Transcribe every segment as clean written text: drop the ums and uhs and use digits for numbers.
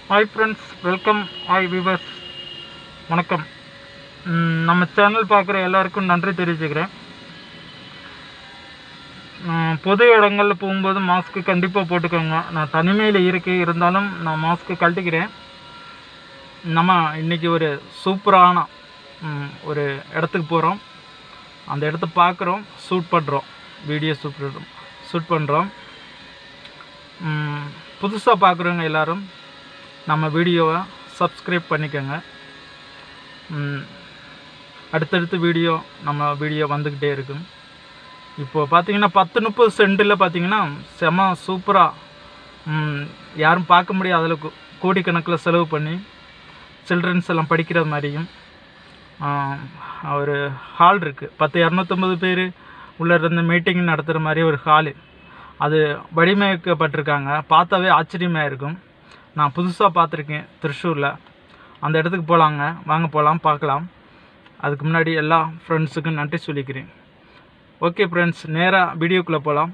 High friends welcome hi viewers वणक्कम நம்ம channel பார்க்குற எல்லாருக்கும் நன்றி தெரிவிச்சுக்கிறேன். பொது இடங்களில் போகும்போது மாஸ்க்கு கண்டிப்பாக போட்டுக்கோங்க. நான் தனிமையில் இருந்தாலும் நான் மாஸ்க்கு கழட்டிக்கிறேன். நம்ம இன்றைக்கி ஒரு சூப்பரான ஒரு இடத்துக்கு போகிறோம். அந்த இடத்த பார்க்குறோம், ஷூட் பண்ணுறோம், வீடியோ ஷூட் பண்ணுறோம். புதுசாக பார்க்குறவங்க எல்லோரும் நம்ம வீடியோவை சப்ஸ்கிரைப் பண்ணிக்கோங்க. அடுத்தடுத்து நம்ம வீடியோ வந்துக்கிட்டே இருக்கும். இப்போது பார்த்திங்கன்னா 10-30 சென்டில் பார்த்திங்கன்னா செம சூப்பராக யாரும் பார்க்க முடியாத அளவுக்கு கோடிக்கணக்கில் செலவு பண்ணி சில்ட்ரன்ஸ் எல்லாம் படிக்கிற மாதிரியும் ஒரு ஹால் இருக்குது. 250 பேர் உள்ளே இருந்து மீட்டிங் நடத்துகிற மாதிரி ஒரு ஹாலு அது வடிவமைக்கப்பட்டிருக்காங்க. பார்த்தாவே ஆச்சரியமாக இருக்கும். நான் புதுசாக பார்த்துருக்கேன் திருச்சூரில். அந்த இடத்துக்கு போகலாங்க, வாங்க போகலாம், பார்க்கலாம். அதுக்கு முன்னாடி எல்லா ஃப்ரெண்ட்ஸுக்கும் நன்றி சொல்லிக்கிறேன். ஓகே ஃப்ரெண்ட்ஸ், நேராக வீடியோக்குள்ளே போகலாம்.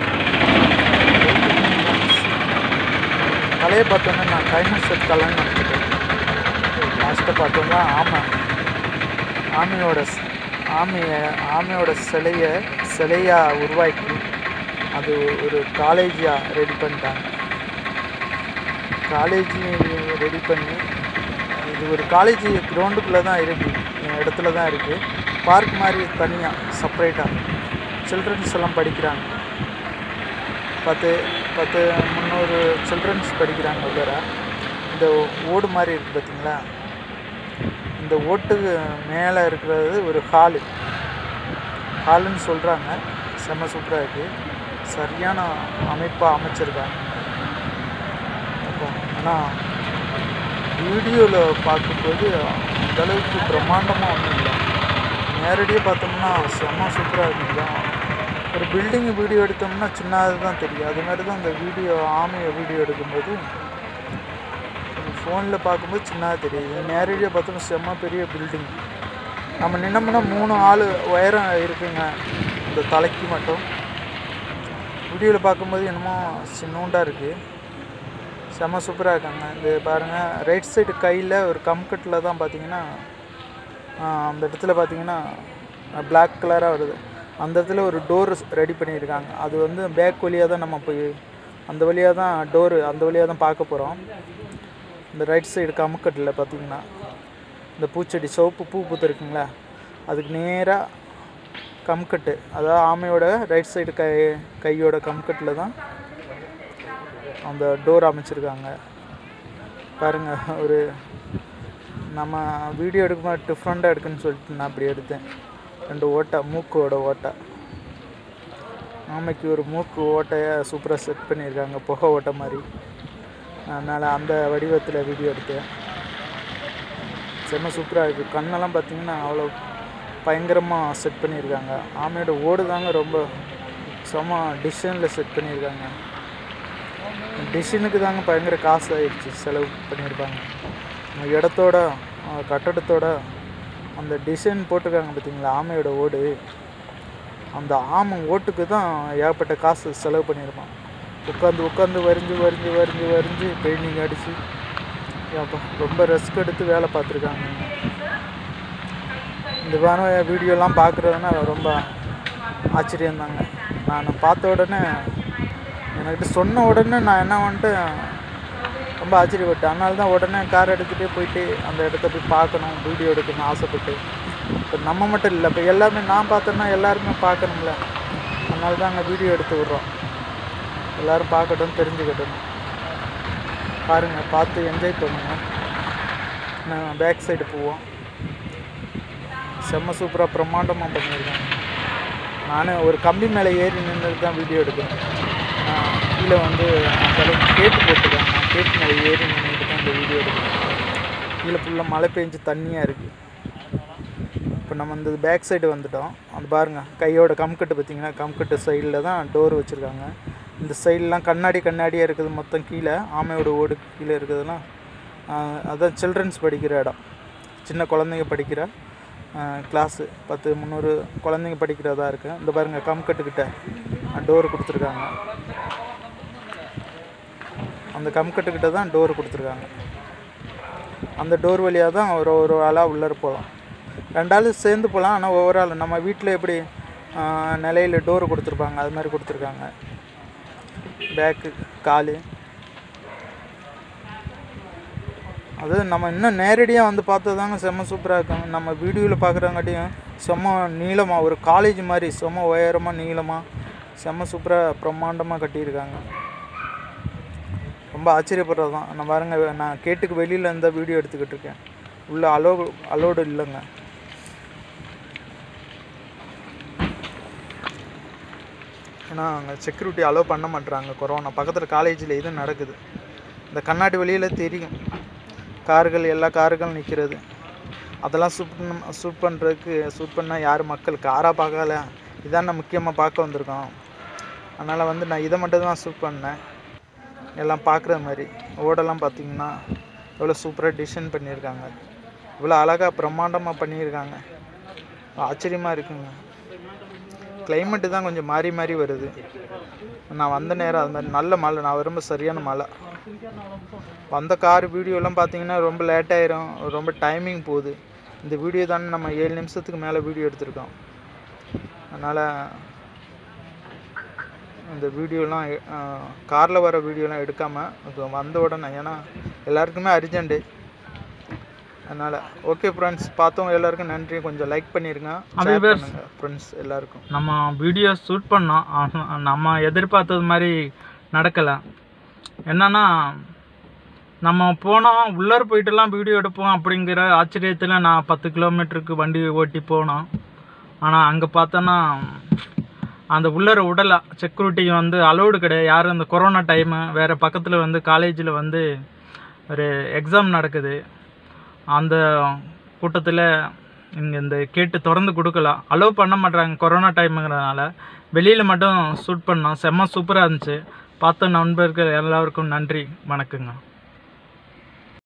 கலையை பார்த்தோன்னா நான் டைனோசர் கலைன்னு நினச்சிட்டேன். லாஸ்ட்டை பார்த்தோன்னா ஆமையோட சிலையாக உருவாக்கி அது ஒரு காலேஜாக ரெடி பண்ணிட்டாங்க. காலேஜ் ரெடி பண்ணி இது ஒரு காலேஜ் கிரவுண்டுக்குள்ளே தான் இருக்குது, இடத்துல தான் இருக்குது. பார்க் மாதிரி தனியாக செப்பரேட்டாக சில்ட்ரன்ஸ் எல்லாம் படிக்கிறாங்க. 300 சில்ட்ரன்ஸ் படிக்கிறாங்க உள்ளே. இந்த ஓடு மாதிரி இருக்குது பார்த்திங்களா, இந்த ஓட்டுக்கு மேலே இருக்கிறது ஒரு ஹாலுன்னு சொல்கிறாங்க. செம்ம சூப்பராக இருக்குது, சரியான அமைப்பாக அமைச்சிருக்காங்க. ஆனால் வீடியோவில் பார்க்கும்போது அந்தளவுக்கு பிரம்மாண்டமாக ஒன்றும் இல்லை. நேரடியாக பார்த்தோம்னா செம்ம சூப்பராக இருக்குங்களா. ஒரு பில்டிங்கு வீடியோ எடுத்தோம்னா சின்னது தான் தெரியும். அது மாதிரி தான் இந்த ஆமையை வீடியோ எடுக்கும்போது ஃபோனில் பார்க்கும்போது சின்னதாக தெரியுது. நேரடியாக பார்த்தோம்னா செம்ம பெரிய பில்டிங். நம்ம நின்னோம்னா 3 ஆள் உயரம் இருக்குங்க இந்த தலைக்கு மட்டும். வீடியோவில் பார்க்கும்போது என்னமோ சின்னூண்டாக இருக்குது, செம்ம சூப்பராக இருக்காங்க. இது பாருங்கள், ரைட் சைடு கையில் ஒரு கம்கட்டில் தான் பார்த்தீங்கன்னா அந்த இடத்துல பார்த்தீங்கன்னா பிளாக் கலராக வருது. அந்த இடத்துல ஒரு டோர் ரெடி பண்ணியிருக்காங்க. அது பேக் வழியாக தான் நம்ம போய் அந்த வழியாக தான் அந்த வழியாக தான் பார்க்க போகிறோம். இந்த ரைட் சைடு கம்கட்டில் பார்த்தீங்கன்னா இந்த பூச்செடி சிவப்பு பூ பூத்துருக்குங்களா, அதுக்கு நேராக கம்கட்டு, அதாவது ஆமையோட ரைட் சைடு கையோட கம்கட்டில் தான் அந்த டோர் அமைச்சிருக்காங்க. பாருங்கள், ஒரு நம்ம வீடியோ எடுக்கும்போது டிஃப்ரெண்ட்டாக எடுக்குன்னு சொல்லிட்டு நான் அப்படி எடுத்தேன். 2 ஓட்டை, மூக்கோட ஓட்டை. ஆமைக்கு ஒரு மூக்கு ஓட்டையை சூப்பராக செட் பண்ணியிருக்காங்க, புகை ஓட்டை மாதிரி. அதனால் அந்த வடிவத்தில் வீடியோ எடுத்தேன். செம்ம சூப்பராக இருக்குது. கண்ணெல்லாம் பார்த்திங்கன்னா அவ்வளோ பயங்கரமாக செட் பண்ணியிருக்காங்க. ஆமையோட ஓடு தாங்க ரொம்ப செம்ம டிசைனில் செட் பண்ணியிருக்காங்க. டிசைனுக்கு தாங்க பயங்கர காசு ஆகிடுச்சு, செலவு பண்ணியிருப்பாங்க. இடத்தோட கட்டடத்தோட அந்த டிசைன் போட்டிருக்காங்க பார்த்திங்களா, ஆமையோட ஓடு. அந்த ஆமை ஓட்டுக்கு தான் ஏகப்பட்ட காசு செலவு பண்ணியிருப்பான். உட்காந்து வரிஞ்சு பெயிண்டிங் அடித்து ரொம்ப ரிஸ்க் எடுத்து வேலை பார்த்துருக்காங்க. இந்த மாதிரி வீடியோலாம் பார்க்குறதுனா ரொம்ப ஆச்சரியந்தாங்க. நான் பார்த்த உடனே என்கிட்ட சொன்ன உடனே நான் என்ன ரொம்ப ஆச்சரியப்பட்டேன். அதனால தான் உடனே கார் எடுத்துகிட்டே போயிட்டு அந்த இடத்த போய் பார்க்கணும், வீடியோ எடுக்கணும்னு ஆசைப்பட்டு. இப்போ நம்ம மட்டும் இல்லை, இப்போ எல்லாருமே நான் பார்த்தோன்னா எல்லாருமே பார்க்கணும்ல, அதனால தான் அங்கே வீடியோ எடுத்து விட்றோம். எல்லோரும் பார்க்கட்டும், தெரிஞ்சுக்கட்டும். பாருங்கள், பார்த்து என்ஜாய் பண்ணுங்க. நான் பேக் சைடு போவோம். செம்ம சூப்பராக பிரம்மாண்டமாக பண்ணியிருக்காங்க. நான் ஒரு கம்பி மேலே ஏறி நின்று தான் வீடியோ எடுக்கிறேன். கீழே அந்த கேட்டு போட்டுருக்காங்க. கேட்டு மேலே ஏறி நின்றுட்டு தான் இந்த வீடியோ எடுக்கிறேன். கீழே ஃபுல்லாக மழை பெஞ்சு தண்ணியாக இருக்குது. இப்போ நம்ம இந்த பேக் சைடு வந்துட்டோம். அது பாருங்கள், கையோட கம்கட்டு பார்த்திங்கன்னா கம்கட்டு சைடில் தான் டோர் வச்சுருக்காங்க. இந்த சைடெலாம் கண்ணாடியாக இருக்குது மொத்தம். கீழே ஆமையோட ஓடு கீழே இருக்குதுலாம் அதுதான் சில்ட்ரன்ஸ் படிக்கிற இடம். சின்ன குழந்தைங்க படிக்கிற கிளாஸு. 300 குழந்தைங்க படிக்கிறதா இருக்குது. இந்த பாருங்கள், கம்கட்டுக்கிட்ட டோர் கொடுத்துருக்காங்க. அந்த கம்கட்டுக்கிட்ட தான் டோர் கொடுத்துருக்காங்க. அந்த டோர் வழியாக தான் ஒரு ஆளாக உள்ளே போகலாம். 2 ஆள் சேர்ந்து போகலாம். ஆனால் ஒவ்வொரு ஆள் நம்ம வீட்டில் எப்படி நிலையில் டோர் கொடுத்துருப்பாங்க அது மாதிரி கொடுத்துருக்காங்க. பேக்கு காலு அது நம்ம இன்னும் நேரடியாக வந்து பார்த்ததாங்க செம்ம சூப்பராக இருக்கும். நம்ம வீடியோவில் பார்க்குறங்காட்டியும் செம்ம நீளமாக ஒரு காலேஜ் மாதிரி செம்ம உயரமாக நீளமாக செம்ம சூப்பராக பிரம்மாண்டமாக கட்டியிருக்காங்க. ரொம்ப ஆச்சரியப்படுறது தான். நான் பாருங்க, நான் கேட்டுக்கு வெளியில் இருந்தால் வீடியோ எடுத்துக்கிட்டு இருக்கேன். உள்ள அலோடு இல்லைங்க. ஏன்னா அங்கே செக்யூரிட்டி அலோவ் பண்ண மாட்டுறாங்க. கொரோனா பக்கத்தில் காலேஜில் இது நடக்குது. இந்த கண்ணாடி வெளியில் தெரியும் கார்கள், எல்லா கார்களும் நிற்கிறது. அதெல்லாம் ஷூட் பண்ணால் யார் மக்கள் காராக பார்க்கல, இதான் நான் முக்கியமாக பார்க்க வந்திருக்கோம். அதனால் வந்து நான் இதை மட்டும் தான் ஷூட் பண்ணேன். எல்லாம் பார்க்குற மாதிரி ஓடெல்லாம் பார்த்திங்கன்னா எவ்வளோ சூப்பராக டிசைன் பண்ணியிருக்காங்க. இவ்வளோ அழகாக பிரம்மாண்டமாக பண்ணியிருக்காங்க. ஆச்சரியமாக இருக்குங்க. கிளைமேட்டு தான் கொஞ்சம் மாறி மாறி வருது. நான் வந்த நேரம் அது மாதிரி நல்ல மழை. நான் வரும்போது சரியான மழை. வந்த கார் வீடியோலாம் பார்த்தீங்கன்னா ரொம்ப லேட்டாயிரும், ரொம்ப டைமிங் போகுது. இந்த வீடியோ தானே நம்ம 7 நிமிஷத்துக்கு மேலே வீடியோ எடுத்திருக்கோம். அதனால் இந்த வீடியோலாம் காரில் வர வீடியோலாம் எடுக்காமல் வந்த உடனே, ஏன்னா எல்லாருக்குமே அர்ஜென்ட்டு. அதனால் ஓகே ஃப்ரெண்ட்ஸ், பார்த்தவங்க எல்லாருக்கும் நன்றி. கொஞ்சம் லைக் பண்ணிடுங்க, ஷேர் பண்ணுங்க ஃப்ரெண்ட்ஸ் எல்லாருக்கும். நம்ம வீடியோ ஷூட் பண்ணோம், நம்ம எதிர்பார்த்தது மாதிரி நடக்கலை. என்னன்னா நம்ம போனோம் உள்ளார போயிட்டுலாம் வீடியோ எடுப்போம் அப்படிங்கிற ஆச்சரியத்தில் நான் 10 கிலோமீட்டருக்கு வண்டி ஓட்டி போனோம். ஆனால் அங்கே பார்த்தோன்னா அந்த உள்ளார விடலை. செக்யூரிட்டி வந்து அலோடு கிடையாது யாரும். அந்த கொரோனா டைமு வேறு பக்கத்தில் வந்து காலேஜில் வந்து ஒரு எக்ஸாம் நடக்குது. அந்த கூட்டத்தில் இங்கே இந்த கேட்டு திறந்து கொடுக்கலாம், அலோவ் பண்ண மாட்றாங்க கொரோனா டைமுங்கிறதுனால. வெளியில் மட்டும் ஷூட் பண்ணோம். செம்ம சூப்பராக இருந்துச்சு. பார்த்த நண்பர்கள் எல்லாருக்கும் நன்றி, வணக்கங்க.